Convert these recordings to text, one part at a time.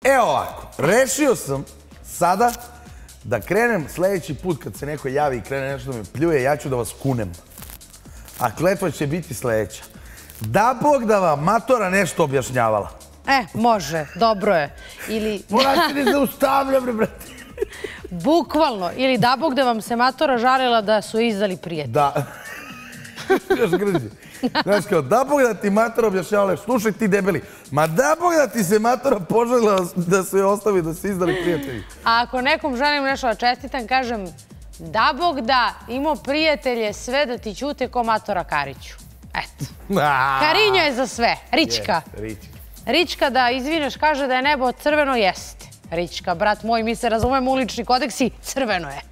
Evo ovako, rešio sam sada da krenem sledeći put kad se neko javi i krene nešto da me pljuje, ja ću da vas kunem. A kletva će biti sledeća. Da Bog da vam matora nešto objašnjavala. Može, dobro je. Ili... Moram se ne zaustavljam, brate. Bukvalno. Ili da Bog da vam se matora žalila da su izdali prijatelji. Da. Još grđi. Znaš kao, da Bog da ti matora objašnjavala, slušaj ti debeli, ma da Bog da ti se matora požalila da se joj ostavi da se izdali prijatelji. A ako nekom želim nešto da čestitam, kažem, da Bog da imao prijatelje sve da ti ćute ko matora Kariću. Eto. Karinjo je za sve. Rička. Rička da izvineš kaže da je nebo crveno, jeste. Rička, brat moj, mi se razumemo, ulični kodeksi, crveno je.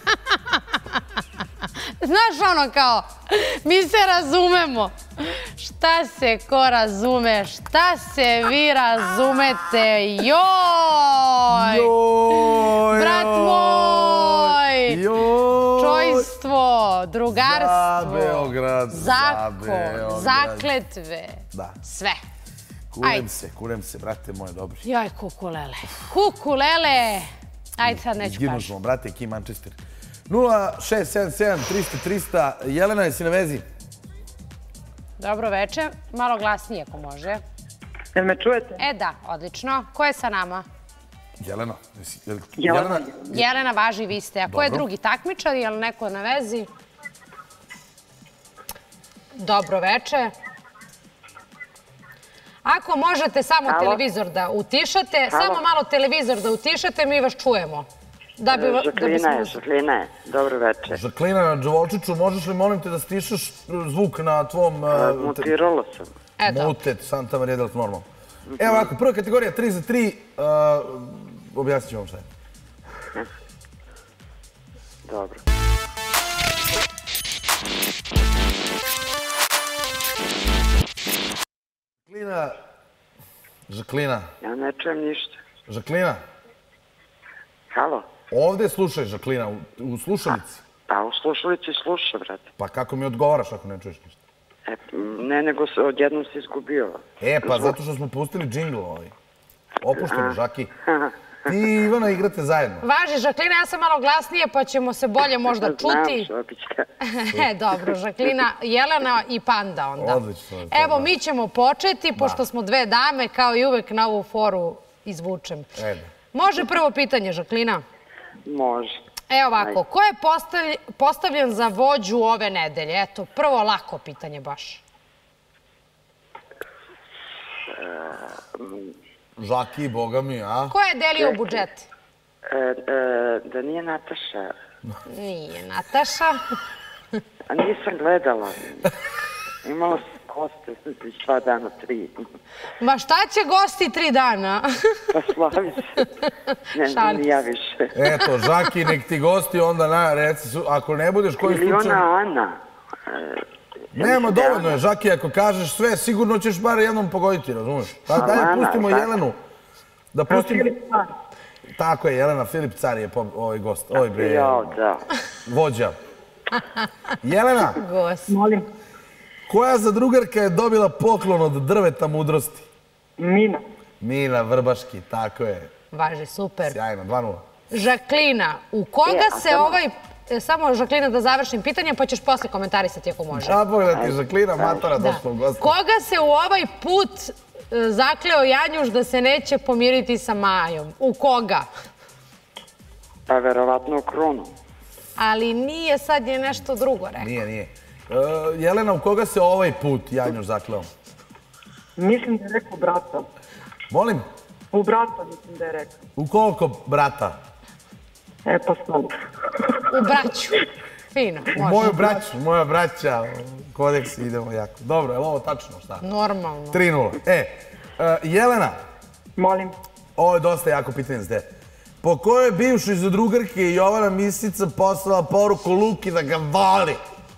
Znaš ono kao, mi se razumemo. Šta se ko razume, šta se vi razumete, joj! Brat moj! Čojstvo, drugarstvo, zakon, zakletve, sve. Kurem se, brate moje, dobro. Joj, kukulele. Kukulele! Ajde, sad neću kažem. Izginu smo, brate, Kim Manchester. 0677 300 300. Jelena, jesi na vezi? Dobro večer. Malo glasnije, ako može. Jel me čujete? Da, odlično. Ko je sa nama? Jelena. Jelena, važi, vi ste. A ko je drugi takmičar? Je li neko na vezi? Dobro večer. Ako možete samo televizor da utišate, samo malo televizor da utišate, mi vas čujemo. Žaklina je. Dobro večer. Žaklina, Đavolčiću, možeš li, molim te, da stišaš zvuk na tvom... Mutiralo sam. Mutet, Santa Maria del Normal. Evo ovako, prva kategorija, 3 za 3. Objasnit ću vam šta je. Dobro. Žaklina. Ja ne čujem ništa. Žaklina. Halo. Ovde slušaj, Žaklina, u slušalici. Pa u slušalici sluša, brate. Pa kako mi odgovaraš ako ne čuješ ništa? Ne, nego odjednom si izgubio. Pa zato što smo pustili džingl ovaj. Opušteno, Žaki. Ti i Ivana igrate zajedno. Važi, Žaklina, ja sam malo glasnije, pa ćemo se bolje možda čuti. Znam, šopićka. Dobro, Žaklina, Jelena i Panda onda. Odlično. Evo, mi ćemo početi, pošto smo dve dame, kao i uvek na ovu foru izvučem. Može prvo pitanje, Žaklina? Može. Evo ovako, ko je postavljen za vođu ove nedelje? Eto, prvo lako pitanje baš. Žaki, boga mi, a? Ko je delio budžet? Da nije Nataša. Nije Nataša. A nisam gledala. Imala sam goste 2 dana, 3. Ma šta će gosti 3 dana? Pa slavi se. Ne, nija više. Eto, Žaki, nek ti gosti onda reci, ako ne budeš koji slučaj... Ili ona Ana. Nema, dovoljno je, Žaki, ako kažeš sve, sigurno ćeš bar jednom pogoditi, razumiješ? Daj, pustimo Jelenu. Da pustimo... Tako je, Jelena, Filip Car je ovaj gost. Oj, bre, vođa. Jelena. Gost. Molim. Koja zadrugarka je dobila poklon od drveta mudrosti? Mina. Mina Vrbaški, tako je. Važi, super. Sjajno, 2-0. Žaklina, u koga se ovaj... Samo, Žaklina, da završim pitanje, pa ćeš posle komentarisati ako može. Da, pogledati, Žaklina, matora, došla u goste. Koga se u ovaj put zakleo Janjuš da se neće pomiriti sa Majom? U koga? Pa verovatno u Krunu. Ali nije, sad je nešto drugo rekao. Nije. Jelena, u koga se ovaj put Janjuš zakleo? Mislim da je rekao brata. Molim? U brata mislim da je rekao. U koliko brata? Pa sad. U braću. Fino, može. Moju braću, moja braća, kodeks, idemo jako. Dobro, je li ovo tačno, šta? Normalno. 3-0. Jelena. Molim. Ovo je dosta jako pitanje za te. Po kojoj bivšoj zadrugarki je Jovana Misica poslala poruku Luki da ga voli?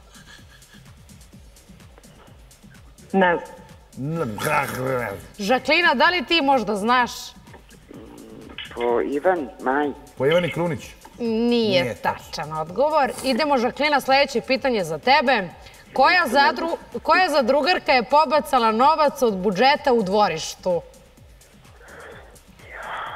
Ne znam. Žaklina, da li ti možda znaš? Po Ivan Maj. Po Ivani Krunić. Nije tačan odgovor. Idemo, Žaklina, sledeće pitanje za tebe. Koja zadrugarka je pobacala novac od budžeta u dvorištu?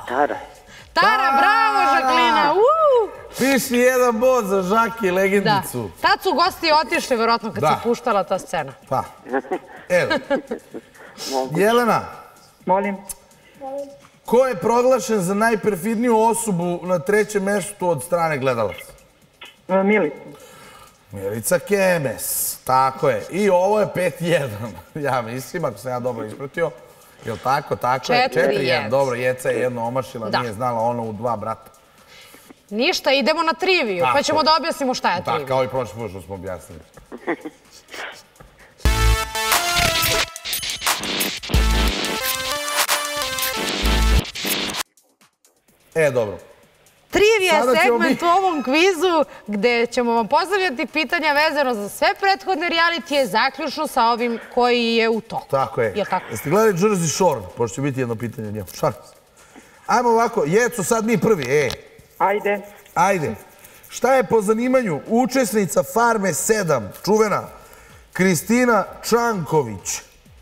Tara. Tara, bravo, Žaklina. Piši jedan bod za Žaki, legendicu. Da. Tad su gosti otišli, verovatno, kad se puštala ta scena. Pa. Evo. Jelena. Molim. Ko je proglašen za najperfidniju osobu na 3. mestu od strane gledalaca? Milica. Milica Kemes. Tako je. I ovo je 5-1. Ja mislim, ako sam ja dobro ispratio. Jel' tako? Tako je. 4-1. Dobro, Jeca je jedno omašila, nije znala ono u 2 brata. Ništa, idemo na triviju, pa ćemo da objasnimo šta je trivija. Tako, kao i prošli put što smo objasnili. Dobro. Trivija je segment u ovom kvizu gde ćemo vam postavljati pitanja vezano za sve prethodne realitije, zaključno sa ovim koji je u toku. Tako je. Jeste gledali Jersey Shore? Pošto će biti jedno pitanje njemu. Šalim se. Ajmo ovako, Jeco, sad mi prvi. Ajde. Šta je po zanimanju učesnica Farme 7, čuvena Kristina Čanković?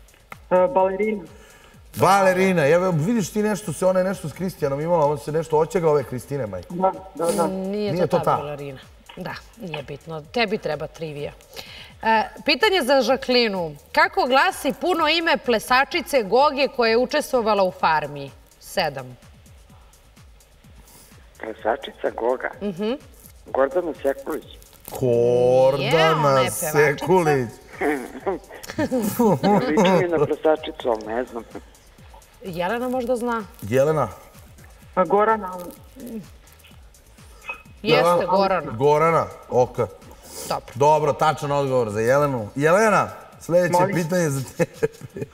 Balerina. Evo, vidiš ti nešto, ona je nešto s Kristijanom imala, on se nešto oćega ove Kristine, majko. Da. Nije to ta balerina. Da, nije bitno. Tebi treba trivija. Pitanje za Žaklinu. Kako glasi puno ime plesačice Goge koja je učestvovala u Farmi 7? Plesačica Goga? Gordana Sekulić. Gordana Sekulić. Liči mi na plesačicu, ali ne znam. Jelena možda zna. Jelena? Gorana. Jeste, Gorana. Gorana, oka. Dobro, tačan odgovor za Jelenu. Jelena, sljedeće pitanje za tebe.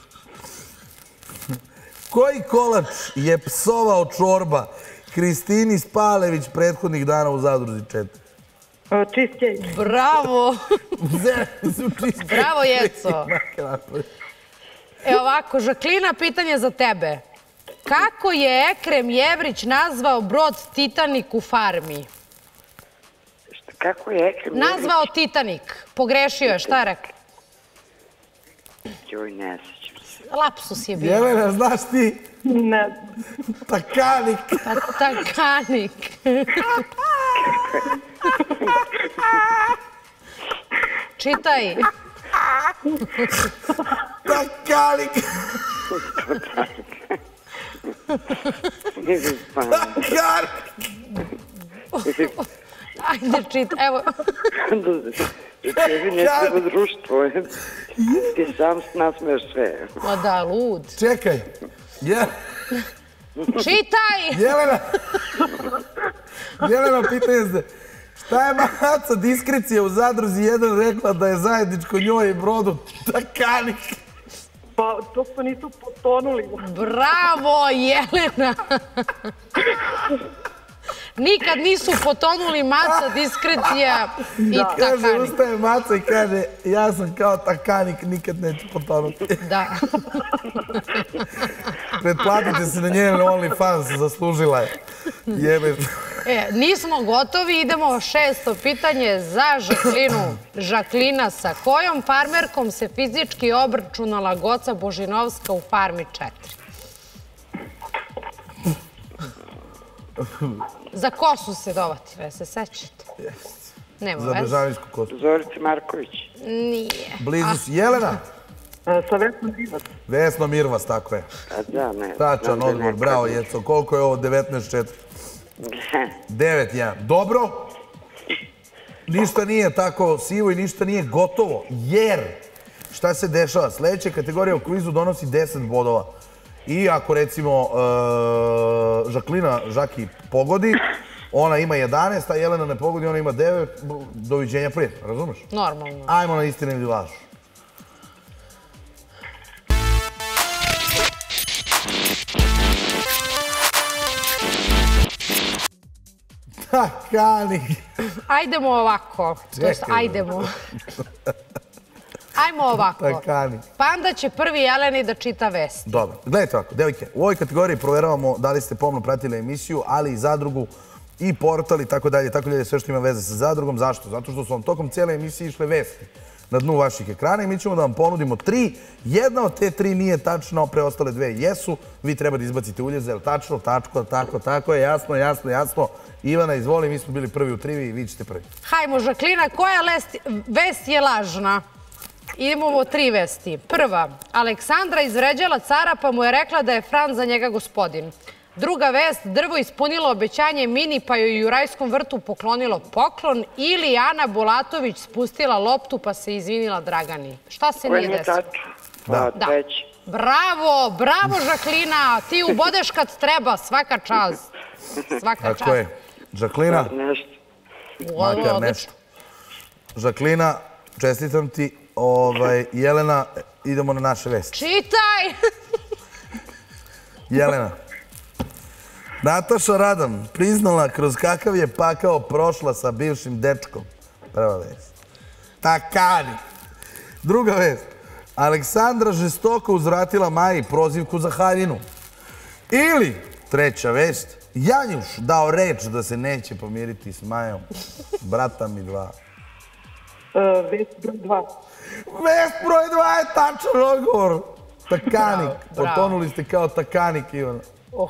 Koji kolač je psovao čorba Kristini Spalević prethodnih dana u Zadruzi 4? Cheesecake. Bravo. Bravo, Jeco. Ovako, Žaklina, pitanje za tebe. Kako je Ekrem Jevrić nazvao brod Titanik u Farmi? Kako je Ekrem Jevrić? Nazvao Titanik. Pogrešio je, šta je rekao? Joj, ne sjećam se. Lapsus je bio. Jelena, znaš ti? Ne. Takanik. Takanik. Čitaj. Takanik. Ajde, čitaj. Evo. Tebi ne treba društvo. Ti sam nasmeješ sve. Ma da, lud. Čekaj. Čitaj! Jelena, pitanje se. Šta je Maca Diskrecija u Zadruzi 1 rekla da je zajedničko njoj i brodu Takanik? Pa, to što nisu potonuli. Bravo, Jelena! Nikad nisu potonuli Maca Diskrecija i Takanik. Kaže, ustaje Maca i kaže, ja sam kao Takanik, nikad neću potonuti. Da. Pretplatite se na njen OnlyFans, zaslužila je. Jebe. Nismo gotovi, idemo 6. pitanje za Žaklinu. Žaklina, sa kojom farmerkom se fizički obračunala Goca Božinovska u Farmi 4? Za kosu se dovatila, se sećate? Nema veze. Za Bežaničku kosu. Zorica Marković. Nije. Blizu si. Jelena? Sa Vesnom Mirvas. Vesno Mirvas, tako je. Da, ne. Tačan odgovor, bravo Jeco. Koliko je ovo? 19-4. 9-1. Dobro. Ništa nije tako sivo i ništa nije gotovo. Jer, šta se dešava? Sljedeća kategorija u kvizu donosi 10 bodova. I ako recimo Žaklina Žaki pogodi, ona ima 11, a Jelena ne pogodi, ona ima 9. Doviđenja prije, razumeš? Normalno. Ajmo na istine ili lažu. Takanik. Ajdemo ovako. Ajdemo. Ajmo ovako. Takanik. Panda će prvi Jeleni da čita vest. Dobro. Gledajte ovako, devojke, u ovoj kategoriji proveravamo da li ste pomno pratili emisiju, ali i zadrugu i portal i tako dalje, sve što ima veze sa zadrugom. Zašto? Zato što su vam tokom cijele emisije išle vesti. na dnu vaših ekrana i mi ćemo da vam ponudimo 3. Jedna od te 3 nije tačno, preostale 2 jesu. Vi treba da izbacite uljeze, jel tačno, tako je, jasno. Ivana, izvoli, mi smo bili prvi u trivi, vi ćete prvi. Hajmo, Žaklina, koja vest je lažna? Idemo ovo 3 vesti. Prva, Aleksandra izvređala cara pa mu je rekla da je Fran za njega gospodin. Druga vest, drvo ispunilo obećanje Mini pa joj u Rajskom vrtu poklonilo poklon ili Ana Bulatović spustila loptu pa se izvinila Dragani. Šta se nije desilo? Da. Bravo Žaklina, ti ubodeš kad treba, svaka čast. Tako je. Žaklina, makar nešto. Žaklina, čestitam ti. Jelena, idemo na naše vesti. Čitaj! Jelena. Nataša Radan priznala kroz kakav je pakao prošla sa bivšim dečkom. Prva vest. Takani. Druga vest. Aleksandra žestoko uzvratila Maji prozivku za haljinu. Ili, treća vest, Janjuš dao reč da se neće pomiriti s Majom. Brata mi 2. Vest broj 2. Vest broj 2 je tačan odgovor. Takanik. Potonuli ste kao Takanik, Ivana.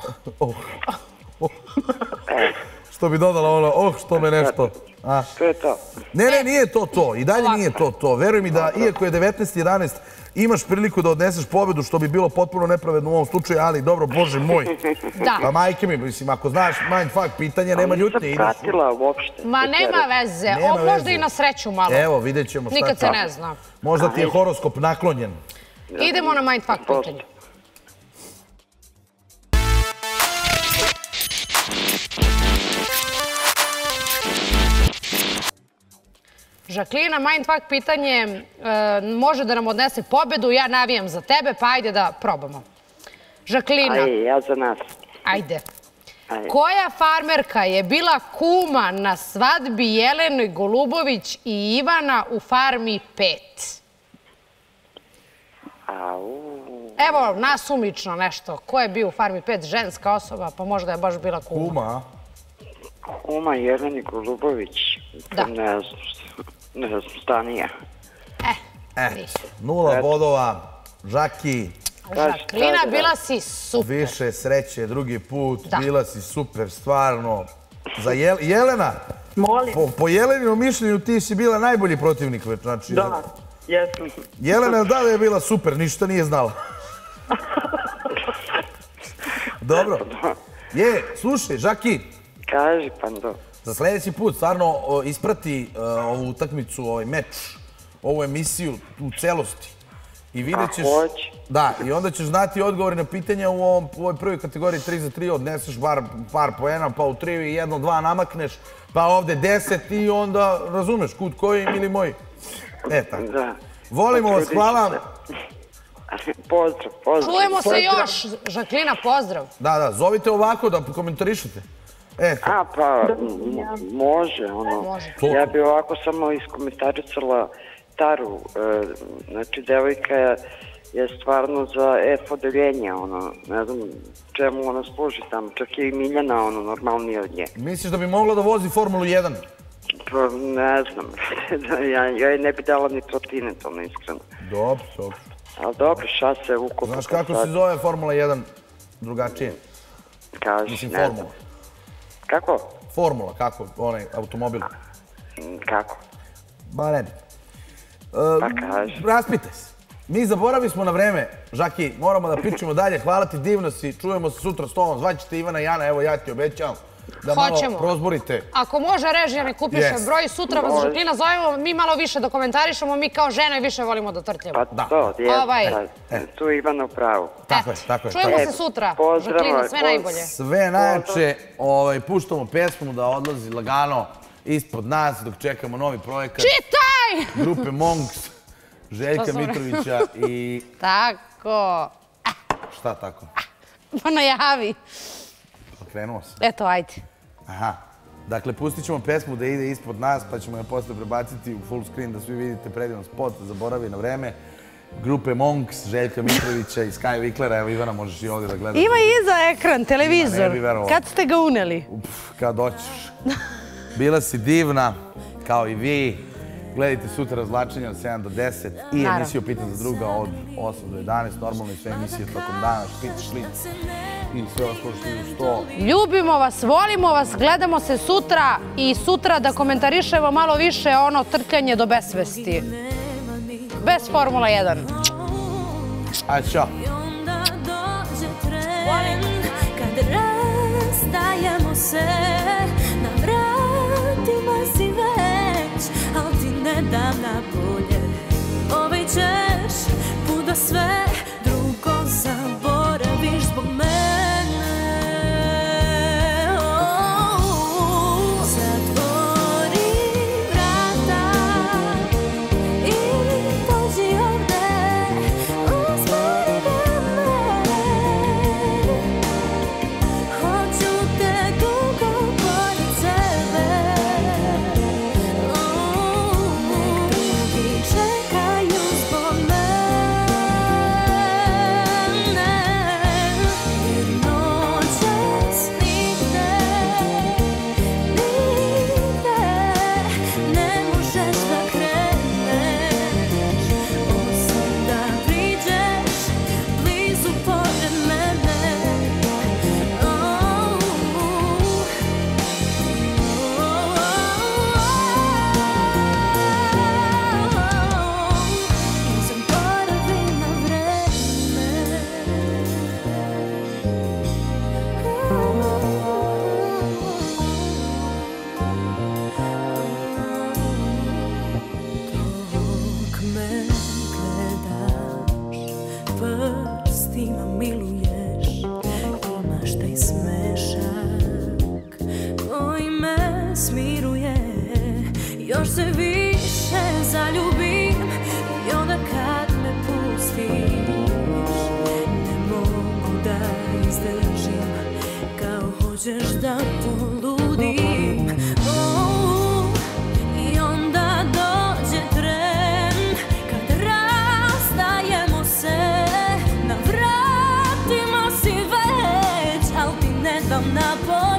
Što bi dodala ono, što me nešto. To je to. Ne, nije to. I dalje nije to. Veruj mi da, iako je 19:11, imaš priliku da odneseš pobedu, što bi bilo potpuno nepravedno u ovom slučaju, ali dobro, Bože moj. Da. Pa majke mi, mislim, ako znaš mindfuck pitanje, nema ljutnje. Nisam pratila uopšte. Ma nema veze, možda i na sreću malo. Evo, vidjet ćemo šta. Nikad se ne zna. Možda ti je horoskop naklonjen. Idemo na mindfuck pitanje. Žaklina, mindfuck pitanje može da nam odnese pobedu, ja navijam za tebe, pa ajde da probamo. Žaklina. Ajde, ja za nas. Ajde. Koja farmerka je bila kuma na svadbi Jelene Golubović i Ivana u Farmi 5? Evo, nasumično nešto. Ko je bio u Farmi 5? Ženska osoba, pa možda je baš bila kuma. Kuma? Kuma Jeleni Golubović. Da. Ne znam, Stanija. 0 bodova. Žaki. Žaklina, bila si super. Više sreće, drugi put. Bila si super, stvarno. Za Jelena, po Jeleninom mišljenju ti si bila najbolji protivnik. Da, jesam. Jelena da je bila super, ništa nije znala. Dobro. Slušaj, Žaki. Kaži, Pando. Za sljedeći put stvarno isprati ovu utakmicu, ovaj meč, ovu emisiju u celosti. I vidjet ćeš... Da, i onda ćeš znati odgovore na pitanja u ovoj prvoj kategoriji 3 za 3, odneseš par poena, pa u 3 i 1-2 namakneš, pa ovde 10 i onda razumeš kud koji ili moj. Tako. Volimo vas, hvala. Pozdrav. Čujemo se još. Žaklina, pozdrav. Da, zovite ovako da komentarišete. Pa može, ja bi ovako samo iskomentarisala Taru, znači devojka je stvarno za F-odeljenje, ne znam čemu ona služi tamo, čak je i Miljana normalnije od nje. Misliš da bi mogla da vozi Formulu 1? Pa ne znam, ja je ne bi dala ni protine, to ne iskreno. Dobro. Ali dobro, šase, ukupno. Znaš kako se zove Formula 1 drugačije? Kaži, ne znam. Kako? Formula, kako? Onaj automobil. Kako? Ba ne bi. Pa kaži. Raspitaj se. Mi zaboravili smo na vreme. Žaki, moramo da pričamo dalje. Hvala ti, divno si. Čujemo se sutra s tobom. Zvaćete Ivana i Jana, evo ja ti obećavam. Da malo prozborite. Ako može režija ne kupiše broj, sutra vas Žaklina zovemo, mi malo više da komentarišemo, mi kao žene više volimo da trtljamo. Pa to, tu je Ivana u pravu. Tako je. Čujemo se sutra. Žaklina, sve najbolje. Sve najjače, puštamo pesmu da odlazi lagano ispod nas dok čekamo novi projekat. Čitaj! Grupe Monks, Željka Mitrovića i... Tako. Šta tako? Pa najavi. Krenuo sam. Eto, ajde. Aha. Dakle, pustit ćemo pesmu da ide ispod nas, pa ćemo je posle prebaciti u full screen da svi vidite predivan spot, zaboravi na vreme. Grupe Monks, Željka Mitrovića i Sky Viklera. Evo, Ivana, možeš i ovdje da gledaš. Ima iza ekran, televizor. Kad ste ga uneli? Kad hoćeš. Bila si divna, kao i vi. Gledajte sutra razvlačenje od 7 do 10 i emisiju Pitam za druga od 8 do 11. Normalno i sve emisije tokom dana, špic, šlic i sve ostalo što je uz to. Ljubimo vas, volimo vas, gledamo se sutra i sutra da komentarišemo malo više ono trkanje do besvesti. Bez Formula 1. Ajde, čao. Kad rastajemo se, na vratima si već, al ti ne dam na bolje. Ovaj ćeš put da sve drugo zaboraviš zbog mene. Zatvori vrata i dođi ovde, uzmi ga mene. Hoću te dugo pored sebe. Drugi čekaju zbog mene, jer noćas nigde, nigde ne možeš da kreneš, osim da priđeš blizu pored mene. I zaboravi na vreme. Dok me gledaš, prstima miluješ, imaš taj smešak koji me smiruje. Još se više zaljubim i onda kad me pustiš, ne mogu da izdržim, kao hoćeš da poludim. I onda dođe tren, kad rastajemo se, na vratima si već, al ti ne dam na